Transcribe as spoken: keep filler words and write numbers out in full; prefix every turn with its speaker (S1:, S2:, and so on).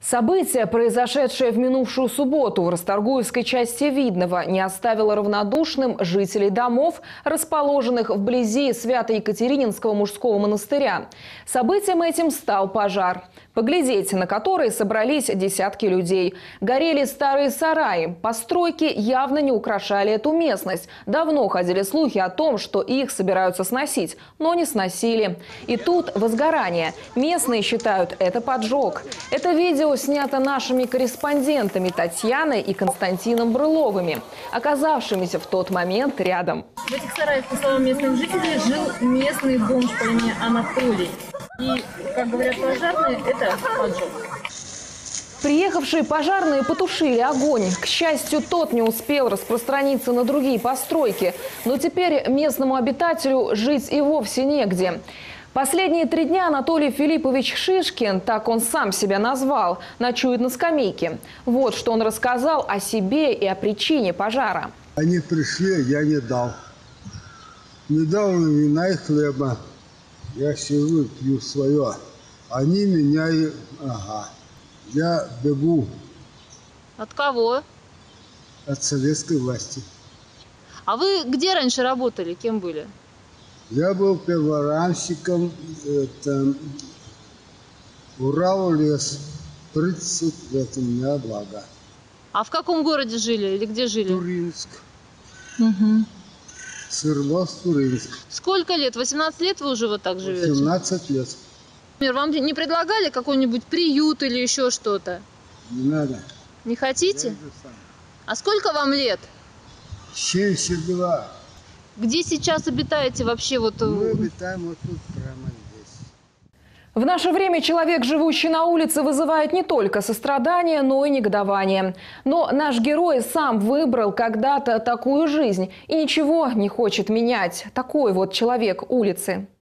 S1: Событие, произошедшее в минувшую субботу в Расторгуевской части Видного, не оставило равнодушным жителей домов, расположенных вблизи Свято-Екатерининского мужского монастыря. Событием этим стал пожар, поглядеть на который собрались десятки людей. Горели старые сараи. Постройки явно не украшали эту местность. Давно ходили слухи о том, что их собираются сносить, но не сносили. И тут возгорание. Местные считают это поджог. Это видео снято нашими корреспондентами Татьяной и Константином Брыловыми, оказавшимися в тот момент рядом.
S2: В этих сараях, по словам местных жителей, жил местный бомж по имени Анатолий. И, как говорят пожарные, это поджог.
S1: Приехавшие пожарные потушили огонь. К счастью, тот не успел распространиться на другие постройки. Но теперь местному обитателю жить и вовсе негде. Последние три дня Анатолий Филиппович Шишкин, так он сам себя назвал, ночует на скамейке. Вот что он рассказал о себе и о причине пожара.
S3: Они пришли, я не дал. Не дал им вина и хлеба. Я сижу, пью свое. Они меня и... Ага. Я бегу.
S2: От кого?
S3: От советской власти.
S2: А вы где раньше работали? Кем были?
S3: Я был пиворамщиком, это, Урал лес, тридцать лет у меня блага.
S2: А в каком городе жили или где жили?
S3: Туринск.
S2: Угу.
S3: Свердловск, Туринск.
S2: Сколько лет? восемнадцать лет вы уже вот так живете?
S3: семнадцать лет.
S2: Вам не предлагали какой-нибудь приют или еще что-то?
S3: Не надо.
S2: Не хотите? А сколько вам лет?
S3: семьдесят два.
S2: Где сейчас обитаете вообще? Вот...
S3: Мы обитаем вот тут, прямо здесь.
S1: В наше время человек, живущий на улице, вызывает не только сострадание, но и негодование. Но наш герой сам выбрал когда-то такую жизнь и ничего не хочет менять. Такой вот человек улицы.